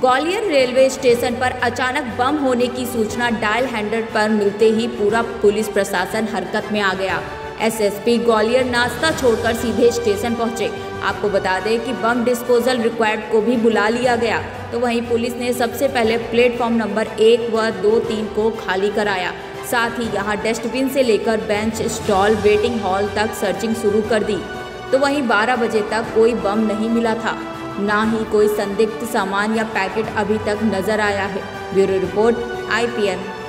Gwalior railway station पर अचानक बम होने की सूचना डायल 100 पर मिलते ही पूरा पुलिस प्रशासन हरकत में आ गया। एसएसपी ग्वालियर नाश्ता छोड़कर सीधे स्टेशन पहुंचे। आपको बता दें कि बम डिस्पोजल रिक्वायर्ड को भी बुला लिया गया। तो वहीं पुलिस ने सबसे पहले प्लेटफॉर्म नंबर 1 व 2, 3 को खाली कराया। साथ ही यहां डस्टबिन से लेकर बेंच, स्टॉल, वेटिंग हॉल तक सर्चिंग शुरू कर दी। तो वहीं 12 बजे तक कोई बम नहीं मिला था, ना ही कोई संदिग्ध सामान या पैकेट अभी तक नजर आया है। Bureau report IPN।